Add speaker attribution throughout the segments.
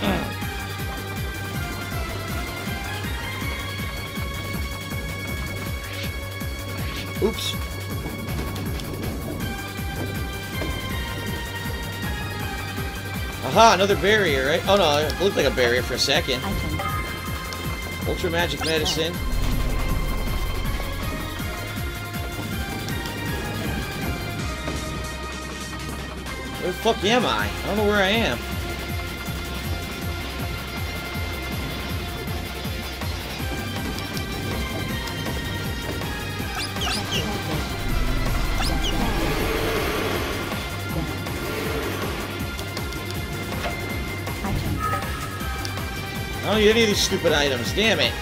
Speaker 1: Oops. Aha, another barrier, right? Oh no, it looked like a barrier for a second. Ultra magic medicine. Where the fuck am I? I don't know where I am. I don't need any of these stupid items, damn it.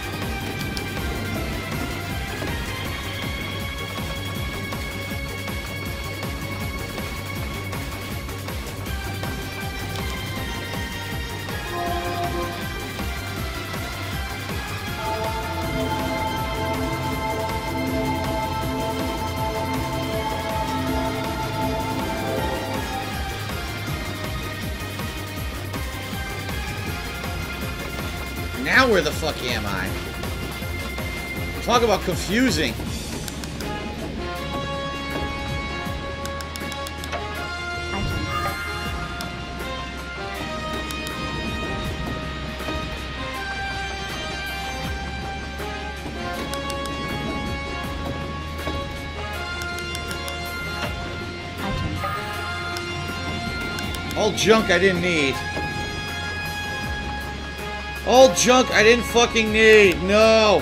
Speaker 1: Now where the fuck am I? Talk about confusing. All junk I didn't need. All junk I didn't fucking need. No.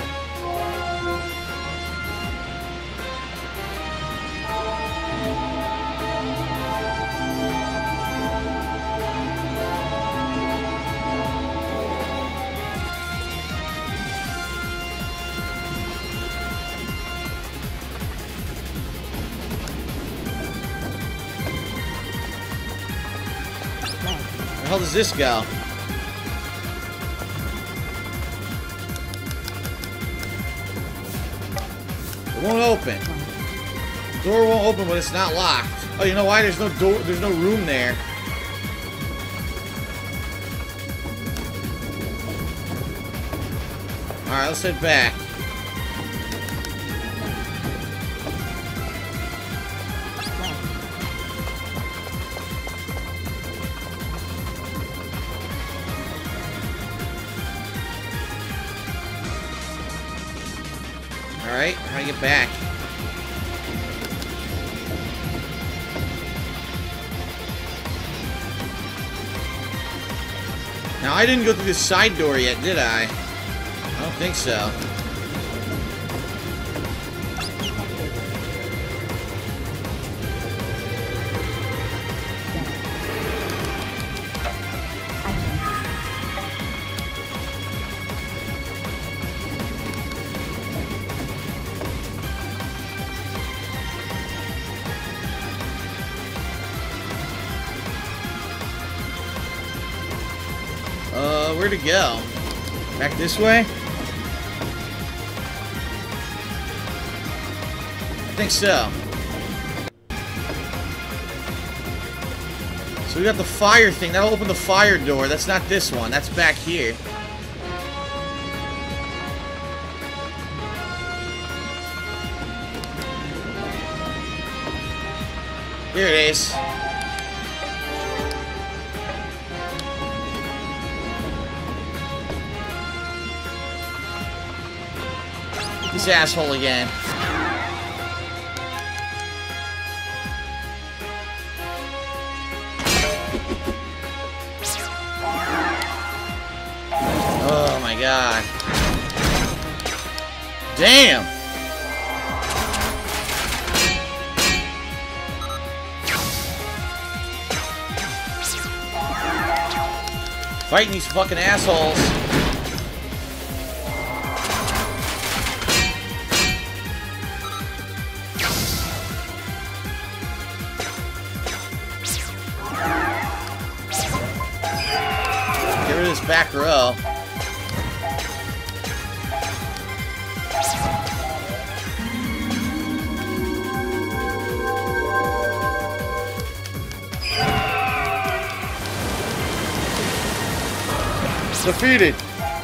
Speaker 1: Where the hell does this go? Won't open. Door won't open when it's not locked. Oh, you know why? There's no door. There's no room there. All right, let's head back. Alright, how do I get back? Now, I didn't go through this side door yet, did I? I don't think so. Where to go? Back this way? I think so. So we got the fire thing. That'll open the fire door. That's not this one. That's back here. Here it is. This asshole again. Oh my god. Damn! Fighting these fucking assholes. Back row. Defeated.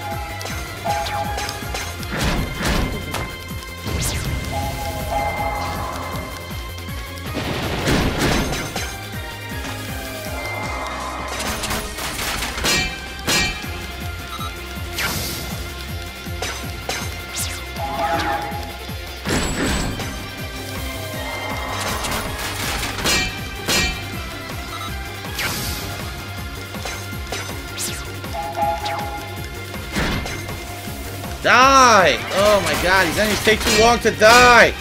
Speaker 1: Die! Oh my god, these enemies take too long to die!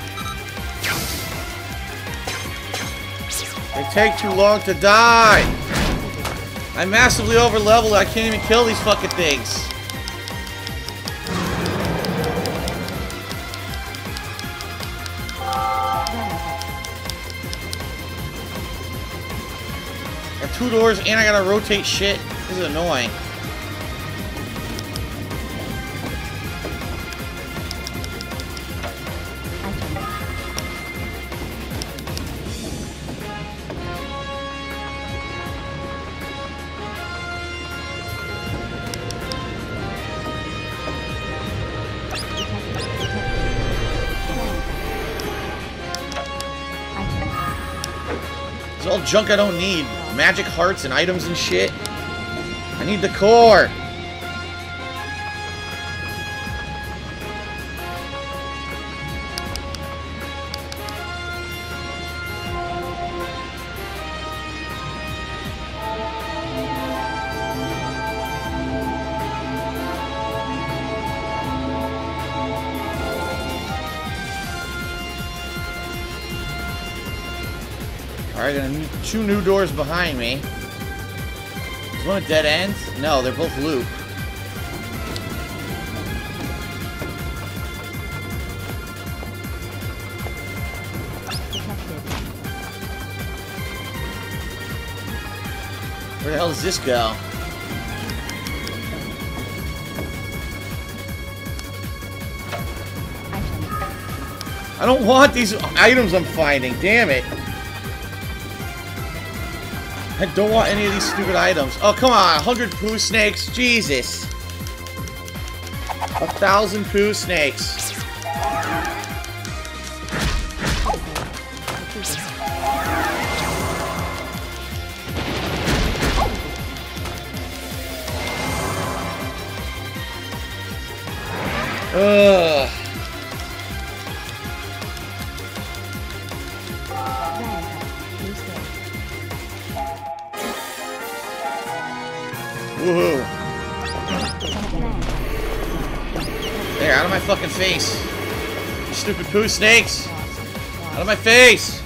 Speaker 1: They take too long to die! I'm massively over leveled, I can't even kill these fucking things. I got 2 doors and I gotta rotate shit. This is annoying. It's all junk I don't need. Magic hearts and items and shit. I need the core. Alright, and 2 new doors behind me. Is one a dead end? No, they're both loop. Where the hell does this go? I don't want these items I'm finding, damn it. I don't want any of these stupid items. Oh, come on. 100 poo snakes. Jesus. 1,000 poo snakes. Ugh. Woohoo. There, out of my fucking face. You stupid poo snakes. Out of my face.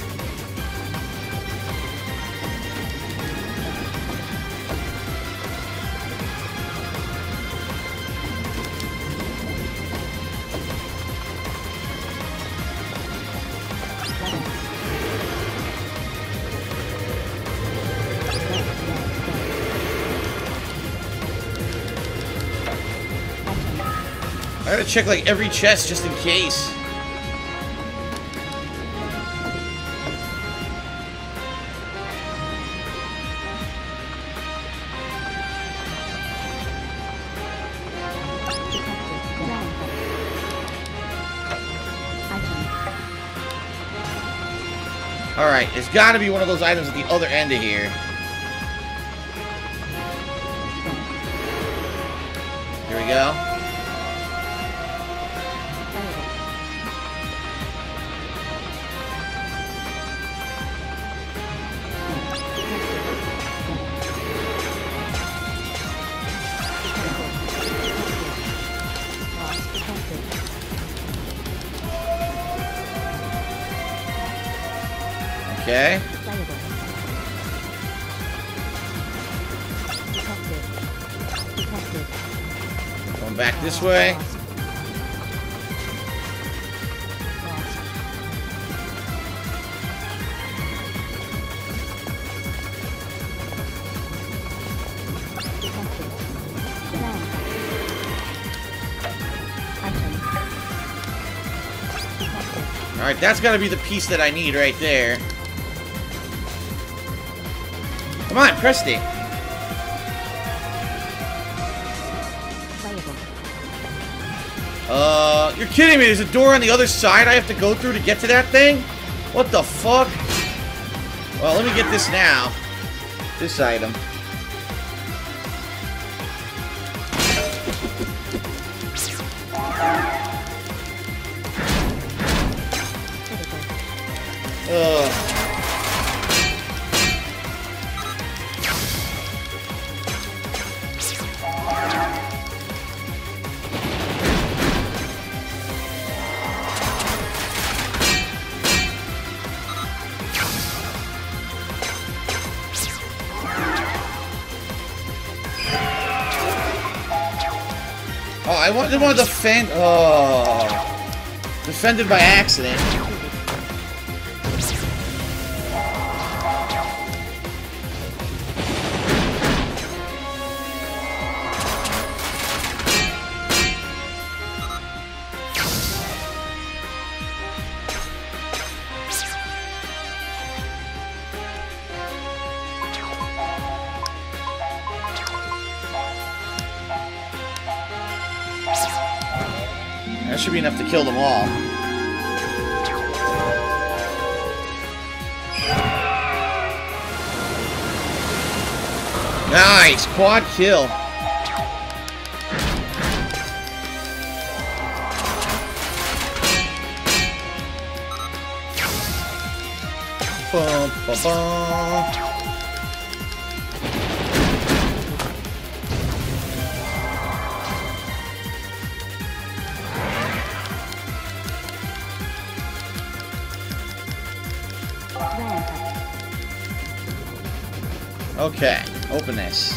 Speaker 1: I gotta check like every chest just in case. Alright, it's gotta be one of those items at the other end of here. Here we go. Okay. Going back this way. Alright, that's gotta be the piece that I need right there. Come on, press it. You're kidding me. There's a door on the other side I have to go through to get to that thing? What the fuck? Well, let me get this now. This item. Ugh. Oh, I didn't want to defend. Oh. Defended by accident. That should be enough to kill them all. Nice! Quad kill. Bum, bum, bum. Okay, open this.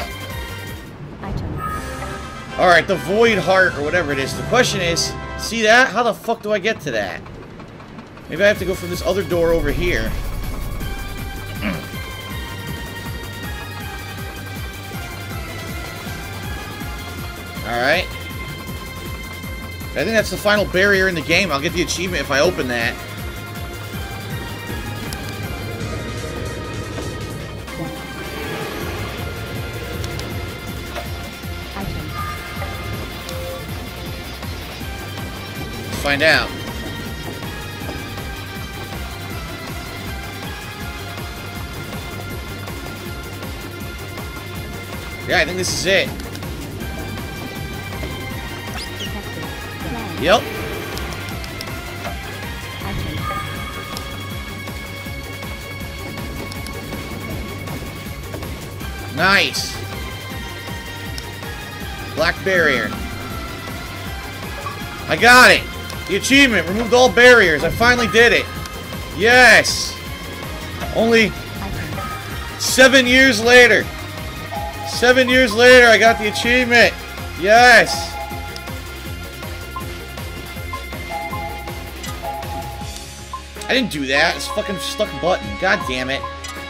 Speaker 1: Alright, the Void Heart, or whatever it is. The question is, see that? How the fuck do I get to that? Maybe I have to go from this other door over here. Alright. I think that's the final barrier in the game. I'll get the achievement if I open that. Find out. Yeah, I think this is it. Yep. Nice. Black barrier. I got it. The achievement, removed all barriers. I finally did it. Yes. Only 7 years later. 7 years later, I got the achievement. Yes. I didn't do that. It's fucking stuck button. God damn it.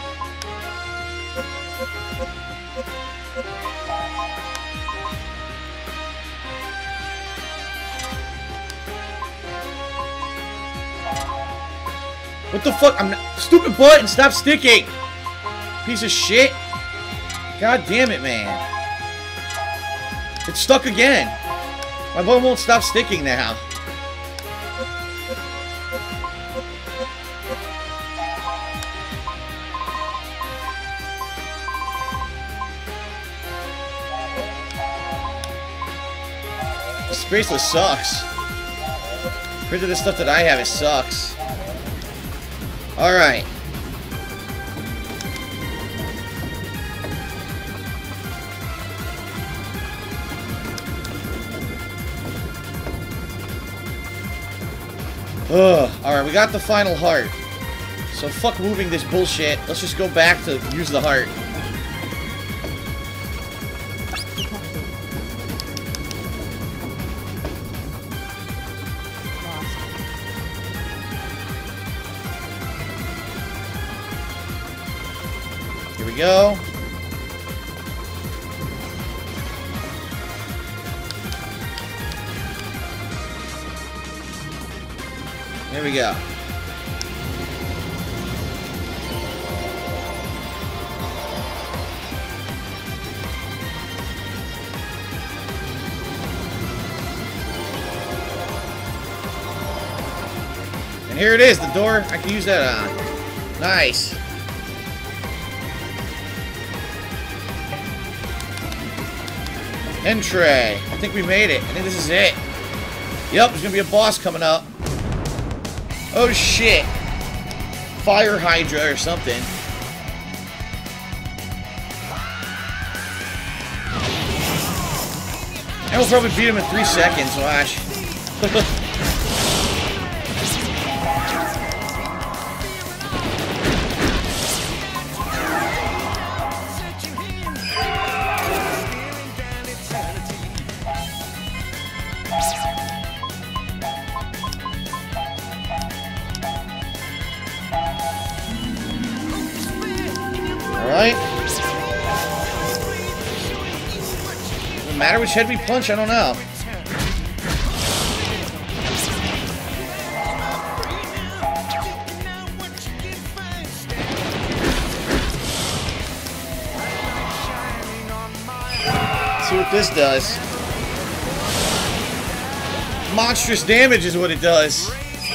Speaker 1: What the fuck? I'm not... Stupid button! Stop sticking! Piece of shit. God damn it, man. It's stuck again. My button won't stop sticking now. This bracelet sucks. Compared to the stuff that I have, it sucks. Alright. Alright, we got the final heart. So fuck moving this bullshit. Let's just go back to use the heart. Here we go. There we go. here it is, the door. I can use that on. Nice. Entray. I think we made it. I think this is it. Yep, there's gonna be a boss coming up. Oh shit. Fire Hydra or something. And we'll probably beat him in 3 seconds, watch. Alright. Doesn't matter which head we punch, I don't know. Let's see what this does. Monstrous damage is what it does.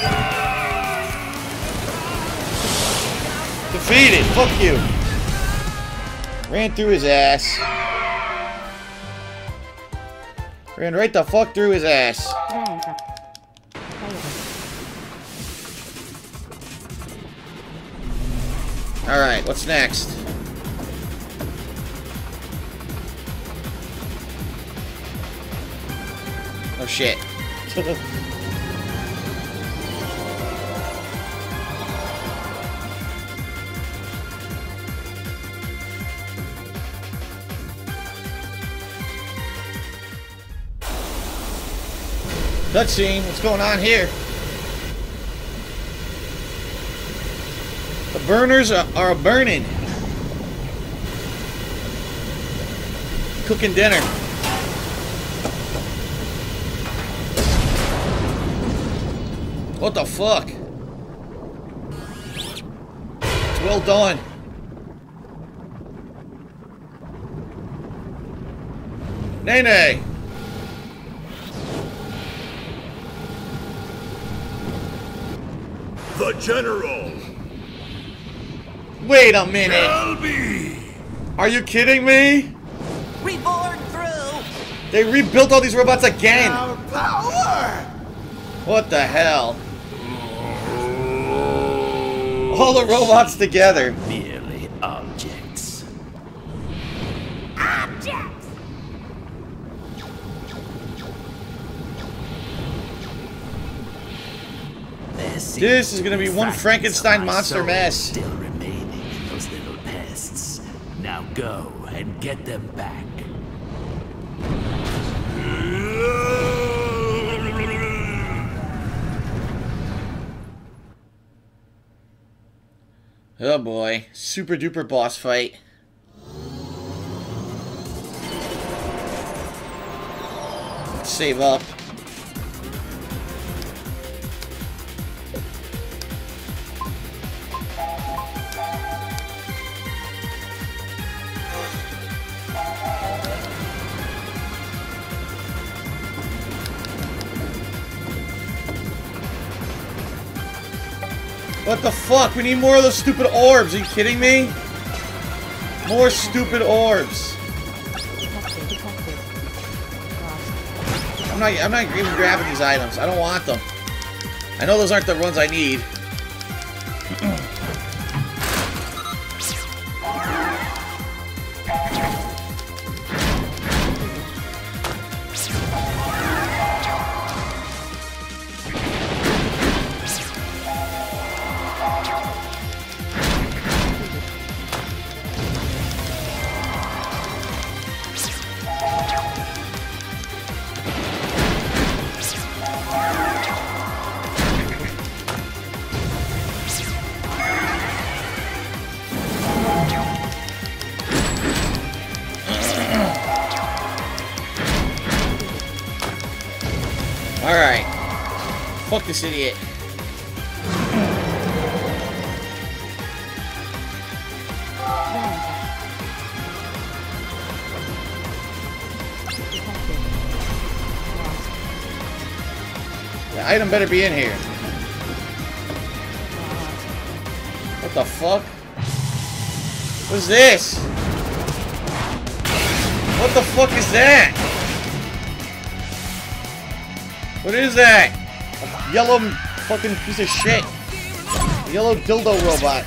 Speaker 1: Defeated. Fuck you. Ran through his ass. Ran right the fuck through his ass. Alright, what's next? Oh shit. Cutscene, what's going on here? The burners are burning. Cooking dinner. What the fuck? It's well done. Nay.
Speaker 2: The General!
Speaker 1: Wait a minute!
Speaker 2: Shelby!
Speaker 1: Are you kidding me?
Speaker 3: Reborn through!
Speaker 1: They rebuilt all these robots again!
Speaker 2: Our power!
Speaker 1: What the hell? All the robots together.
Speaker 2: Merely objects.
Speaker 3: Objects!
Speaker 1: This is gonna be one Frankenstein monster mess.
Speaker 2: Still remaining in those little pests. Now go and get them back.
Speaker 1: Oh boy, super duper boss fight. Let's save up. What the fuck? We need more of those stupid orbs. Are you kidding me? More stupid orbs. I'm not even grabbing these items. I don't want them. I know those aren't the ones I need. Alright. Fuck this idiot. The item better be in here. the fuck? What is this? What the fuck is that? What is that? A yellow fucking piece of shit. A yellow dildo robot.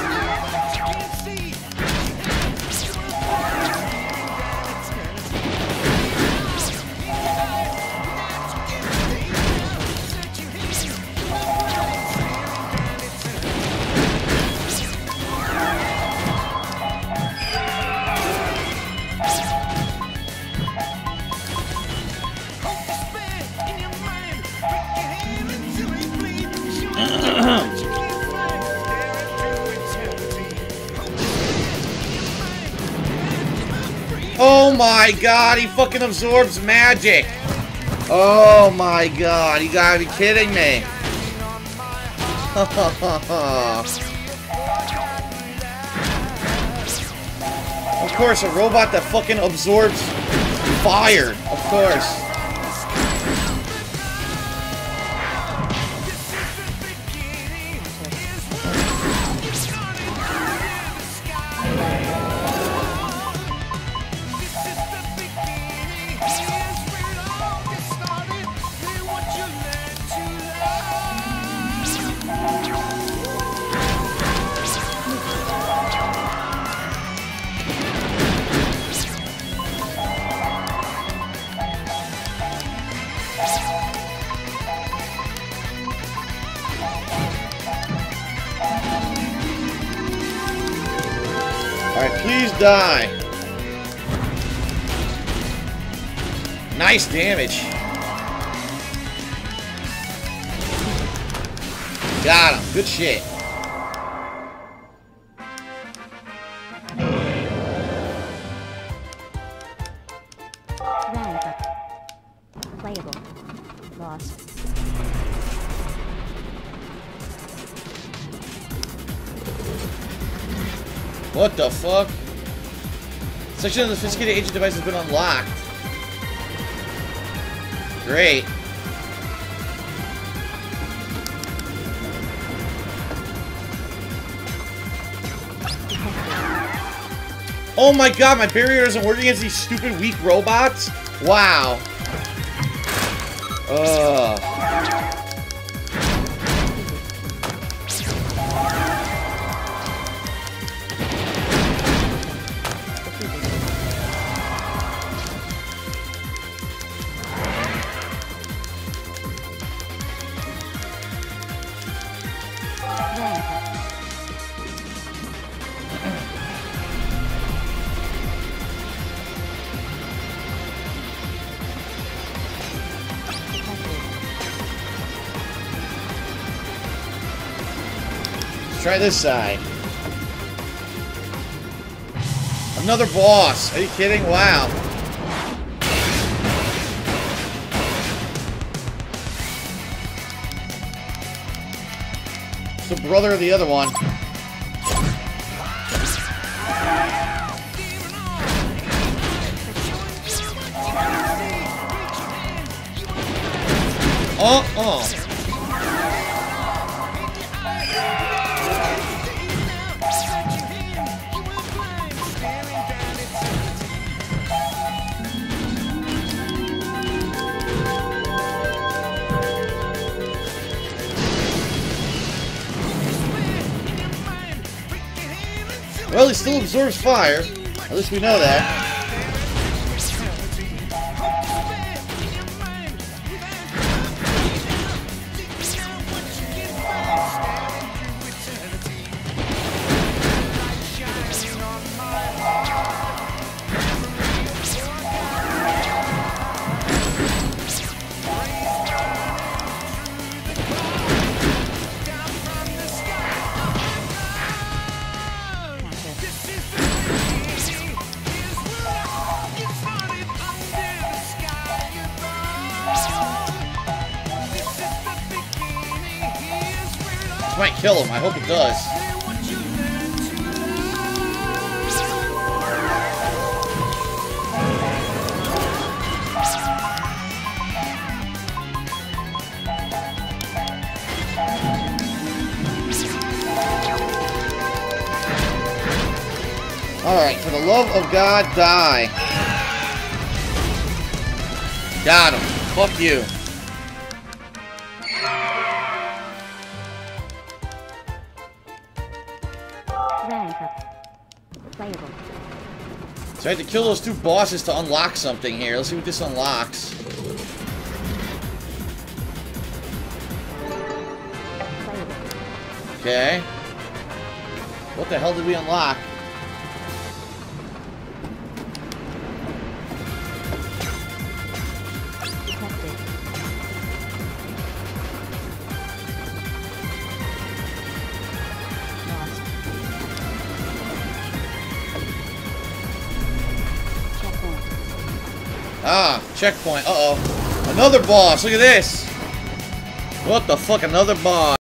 Speaker 1: Oh my god, he fucking absorbs magic! Oh my god, you gotta be kidding me! Of course, a robot that fucking absorbs fire, of course. Alright, please die. Nice damage. Got him. Good shit.
Speaker 4: Rank up. Playable. Lost.
Speaker 1: What the fuck? Section of the sophisticated agent device has been unlocked. Great. Oh my god, my barrier doesn't work against these stupid weak robots? Wow. Ugh. Try this side. Another boss. Are you kidding? Wow. It's the brother of the other one. Well, he still absorbs fire. At least we know that. Might kill him. I hope it does. Alright, for the love of God, die. Got him. Fuck you.
Speaker 4: Rank up. Playable.
Speaker 1: So I have to kill those 2 bosses to unlock something here. Let's see what this unlocks.
Speaker 4: Playable.
Speaker 1: Okay. What the hell did we unlock?
Speaker 4: Detected. Lost. Checkpoint.
Speaker 1: Ah, checkpoint. Uh-oh. Another boss. Look at this. What the fuck? Another boss.